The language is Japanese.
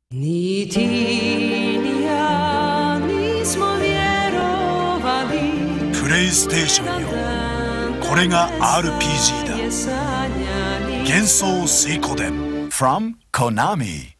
Ni ti ni ja nismo vjerovali. プレイステーションよ、これが RPG だ。幻想水湖伝 from Konami